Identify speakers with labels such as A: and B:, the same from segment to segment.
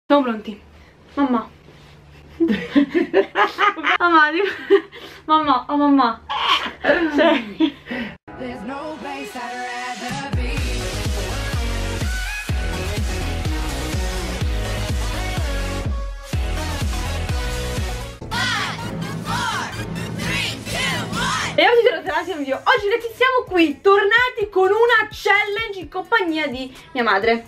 A: Siamo pronti. Mamma. Mamma, mamma, oh mamma. Cioè. There's no place I'd rather be. E oggi tornati al video. Oggi ragazzi siamo qui, tornati con una challenge in compagnia di mia madre.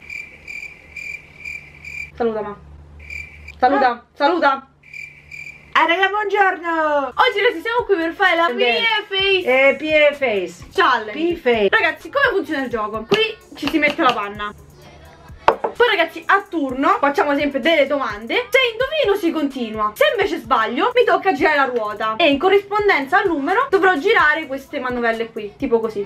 A: Saluta ma. Saluta, saluta.
B: Ah raga, buongiorno.
A: Oggi ragazzi siamo qui per fare la
B: PE Face
A: Challenge. Ragazzi, come funziona il gioco? Qui ci si mette la panna. Poi ragazzi a turno facciamo sempre delle domande. Se indovino si continua. Se invece sbaglio mi tocca girare la ruota. E in corrispondenza al numero dovrò girare queste manovelle qui. Tipo così.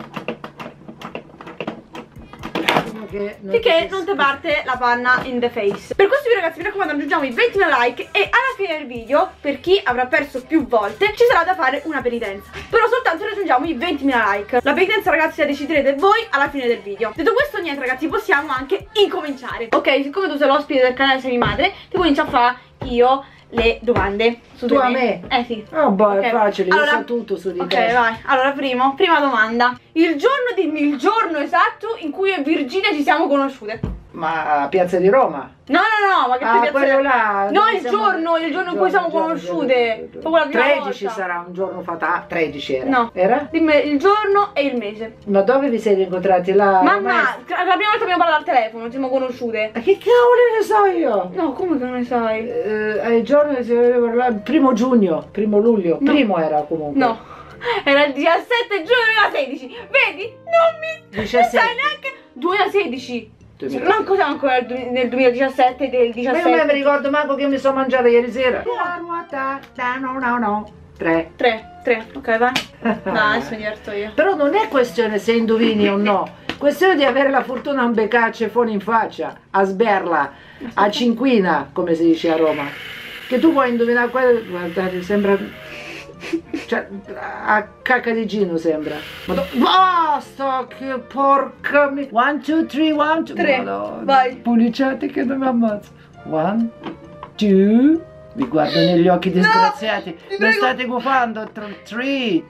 A: Finché non ti parte la panna in the face. Per questo video ragazzi mi raccomando raggiungiamo i 20.000 like. E alla fine del video, per chi avrà perso più volte, ci sarà da fare una penitenza. Però soltanto raggiungiamo i 20.000 like. La penitenza ragazzi la deciderete voi alla fine del video. Detto questo niente ragazzi, possiamo anche incominciare. Ok, siccome tu sei l'ospite del canale Sei Madre, ti comincio a fare io le domande su
B: tu a me?
A: Sì.
B: Oh boh,
A: okay.
B: È facile,
A: allora,
B: io so tutto su di te.
A: Ok, vai. Allora, prima domanda. Il giorno esatto in cui io e Virginia ci siamo conosciute.
B: Ma a Piazza di Roma?
A: No, ma che Piazza
B: quello là.
A: No, il giorno in cui siamo conosciute.
B: 13 sarà un giorno fatale. 13 era?
A: No.
B: Era?
A: Dimmi il giorno e il mese.
B: Ma dove vi siete incontrati là?
A: Mamma, la prima volta che abbiamo parlato al telefono, ci siamo conosciute.
B: Ma che cavolo ne so io?
A: No, come che non ne sai?
B: Il giorno che si voleva parlare, primo giugno, primo luglio. No. Primo era comunque.
A: No. Era il 17 giugno 2016. Vedi? Non mi
B: 17.
A: sai neanche 2016. Non cos'è ancora nel 2017 del 17?
B: Ma io mi ricordo manco che mi sono mangiata ieri sera. La ruota, no. 3.
A: Ok, vai. No, adesso mi diverto io.
B: Però non è questione se indovini o no. Questione di avere la fortuna a un becaccio in faccia, a sberla, a cinquina, come si dice a Roma. Che tu puoi indovinare quello. Guardate, sembra. Cioè, a cacca di Gino sembra. Basta che porca mi. 1, 2, 3, 1, 2,
A: 3. Vai.
B: Policiate che non mi ammazzo. 1, 2. Vi guardo negli occhi disgraziati. Non state gufando. 3.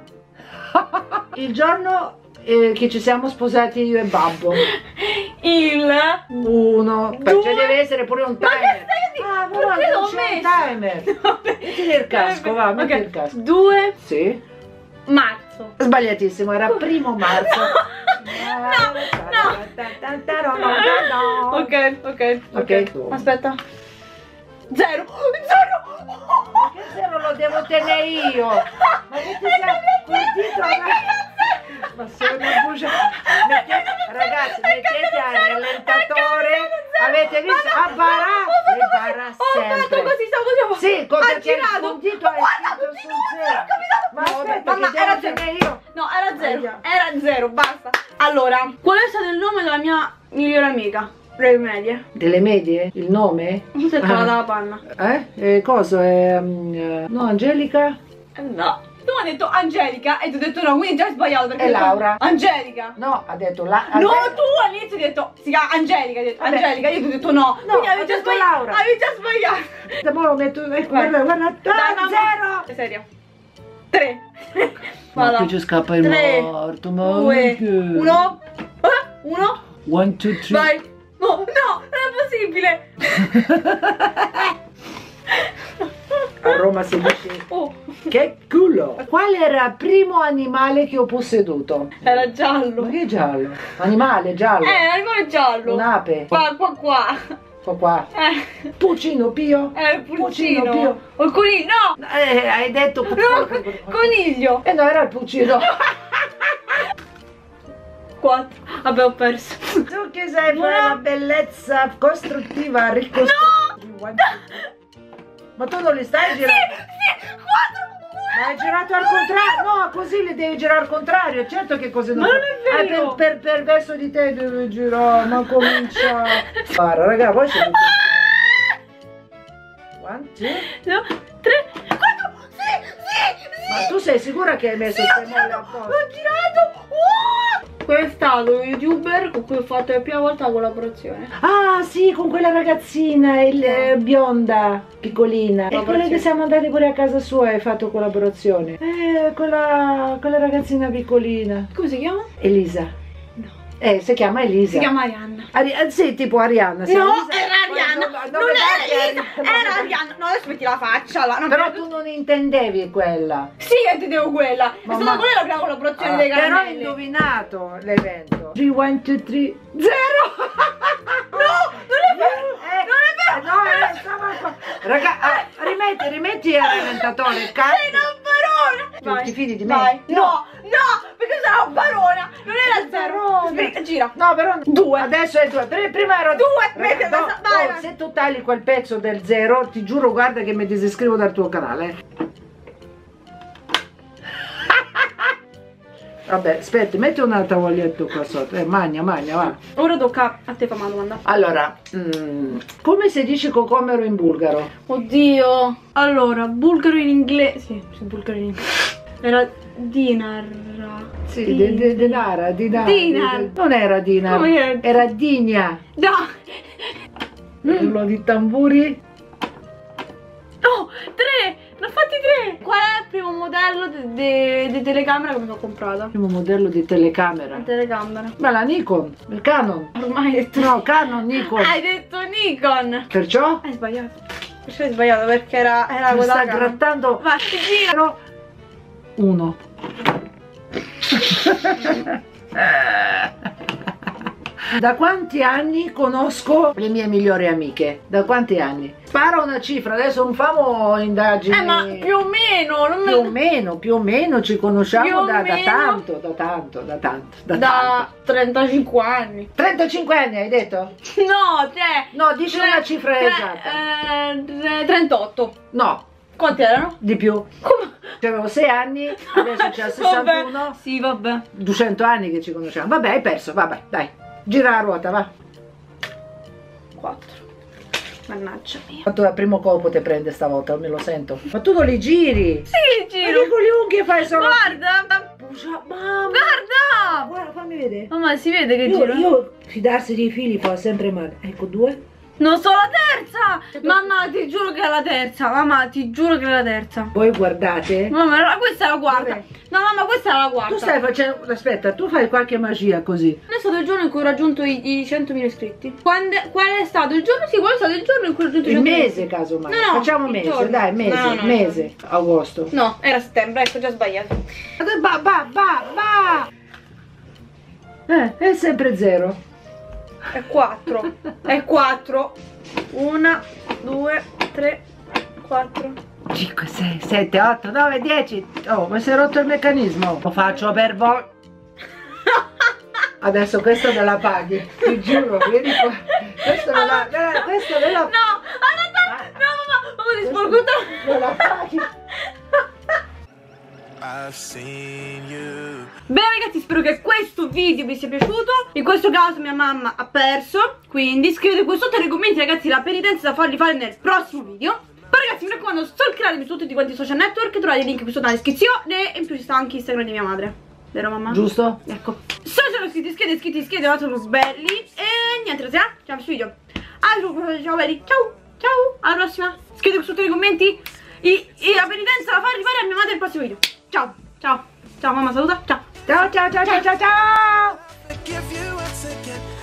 B: Il giorno che ci siamo sposati io e Babbo.
A: Il
B: 1. Perché deve essere pure un timer.
A: Ma
B: c'è un timer. Metti il casco, va, metti il casco.
A: 2
B: Sì.
A: marzo.
B: Sbagliatissimo, era primo marzo.
A: No. Ok. Aspetta. 0.
B: Che se non lo devo tenere io? Ma che ti sei ma sono una bugia. Ragazzi, mettete al rallentatore. Avete visto? A barà sempre.
A: Ho fatto così, stavo
B: sì, perché
A: girato.
B: il puntito è scritto sul 0. Ma aspetta,
A: mamma,
B: che devo tenere io.
A: No, era 0. Era 0, basta. Allora, qual è stato il nome della mia migliore amica? Delle medie.
B: Delle medie? Il nome?
A: Non si è cavata la panna.
B: Cosa? No, Angelica?
A: No. Tu mi hai detto Angelica e ti ho detto no, quindi già hai sbagliato perché.
B: E Laura?
A: Angelica.
B: No, ha detto la.
A: No, tu all'inizio hai detto si chiama Angelica, hai detto Angelica, io ti ho detto no. Quindi avevi già sbagliato.
B: Laura.
A: Avevi già sbagliato.
B: Ma lo metto. Guarda. 0.
A: Sei seria? 3.
B: Ma qui ci scappa il morto.
A: 2, 1. 1.
B: 1, 2, 3.
A: Vai. No, non è possibile.
B: A Roma si dice che culo. Qual era il primo animale che ho posseduto?
A: Era giallo.
B: Ma che giallo? Animale giallo?
A: Animale giallo.
B: Un'ape. Qua. Pulcino Pio.
A: Il pulcino.
B: Pio.
A: O il coniglio. No.
B: Hai detto
A: coniglio.
B: No, era il pulcino.
A: 4. Vabbè, ho perso.
B: Tu che sai fare la bellezza costruttiva, ricostruttiva. No. Ma tu non li stai girando?
A: Sì, 4.
B: Ma hai girato al contrario? No, così li devi girare al contrario. Certo che cose non.
A: Ma non è vero.
B: Per verso di te devi girare. Ma comincia. Guarda, raga, poi c'è. 1, 2,
A: 3, 4. Sì.
B: Ma tu sei sicura che hai messo il molle apposta?
A: L'ho girato. Quello è stato lo youtuber con cui ho fatto la prima volta la collaborazione.
B: Ah sì, con quella ragazzina, bionda, piccolina. E quella che siamo andati pure a casa sua e hai fatto collaborazione. Quella ragazzina piccolina.
A: Come si chiama?
B: Elisa. Si chiama Elisa.
A: Si chiama Arianna.
B: Sì, tipo Arianna.
A: No, era Arianna. Non era Elisa, era Arianna. No, adesso metti la faccia là.
B: Però tu non intendevi quella.
A: Sì, intendevo quella. È stata quella la prima collaborazione dei caramelle.
B: Però ho indovinato l'evento. 3, 1, 2, 3, 0.
A: No, non è vero.
B: Non è vero. Stava qua. Raga, rimetti il rallentatore.
A: Sei una barona.
B: Ti fidi di me?
A: Vai. No, perché sono barona. Non era zero. Gira.
B: No, però
A: 2.
B: Adesso è 2. Prima ero
A: 2.
B: Vai. Se tu tagli quel pezzo del 0, ti giuro, guarda che mi disiscrivo dal tuo canale. Vabbè, aspetta, metti un altro tavolletto qua sotto. Magna, va.
A: Ora tocca a te, fa una domanda.
B: Allora, come si dice cocomero in bulgaro?
A: Oddio. Allora, bulgaro in inglese. Sì, bulgaro in inglese. Era dinar.
B: Sì, dinar. Non era dinar.
A: Come
B: era digna.
A: No.
B: Urlo di tamburi.
A: No, 3. Ne ho fatti 3. Qual è il primo modello di telecamera che mi sono comprata?
B: Primo modello di telecamera.
A: Telecamera.
B: Ma la Nikon, il Canon.
A: Ormai hai detto.
B: No, Canon, Nikon.
A: Hai detto Nikon.
B: Perciò?
A: Hai sbagliato. Perciò hai sbagliato perché era
B: mi
A: quella.
B: sta grattando.
A: Vai, gira.
B: 1. Da quanti anni conosco le mie migliori amiche? Da quanti anni? Spara una cifra, adesso non famo indagini.
A: Ma più o meno.
B: Più o meno ci conosciamo da tanto.
A: Da 35 anni.
B: 35 anni hai detto?
A: No, cioè.
B: No, dici una cifra esatta.
A: 38.
B: No.
A: Quanti erano?
B: Di più.
A: Come?
B: Avevo 6 anni, adesso c'è 61.
A: Vabbè. Sì, vabbè.
B: 200 anni che ci conosciamo. Vabbè, hai perso, vabbè, dai. Gira la ruota, va.
A: 4. Mannaggia mia.
B: Quanto al primo colpo te prende stavolta, me lo sento. Ma tu non li giri?
A: Sì, giro.
B: Ma con le unghie fai solo.
A: Guarda.
B: Mamma. Guarda, fammi vedere.
A: Mamma, si vede che giro.
B: Io fidarsi dei fili fa sempre male. Ecco, 2.
A: Non so la terza! Mamma, ti giuro che è la terza. Mamma, ti giuro che è la terza.
B: Voi guardate.
A: Mamma, questa è la quarta.
B: Vabbè.
A: No, mamma, questa è la quarta.
B: Tu stai facendo. Aspetta, tu fai qualche magia così.
A: Qual è stato il giorno in cui ho raggiunto i 100.000 iscritti? Qual è stato il giorno? Sì, qual è stato il giorno in cui ho raggiunto i 100.000
B: Il
A: iscritti?
B: mese, casomai.
A: No,
B: facciamo mese, giorno. Dai, mese,
A: no.
B: Mese. Agosto.
A: No, era settembre, ecco, già sbagliato.
B: È sempre 0.
A: È 4. È 4. 1, 2, 3, 4.
B: 5, 6, 7, 8, 9, 10. Oh, ma si è rotto il meccanismo. Lo faccio per voi. Adesso questa me la paghi. Ti giuro, vieni qua. Questa me la.
A: No, mamma, ti sporco tutto.
B: Me la paghi.
A: Bene ragazzi, spero che questo video vi sia piaciuto. In questo caso mia mamma ha perso, quindi scrivete qui sotto nei commenti ragazzi la penitenza da farli fare nel prossimo video. Poi ragazzi mi raccomando, stalkeratemi su tutti quanti i social network, trovate il link qui sotto nella descrizione. E in più ci sta anche Instagram di mia madre. Vero mamma?
B: Giusto?
A: Ecco. Se sono iscritti, un attimo belli. E niente ragazzi, ci vediamo su video. Ciao belli, ciao, alla prossima. Scrivete qui sotto nei commenti la penitenza da far arrivare a mia madre nel prossimo video. Ciao mamma, saluta, ciao.
B: Ciao.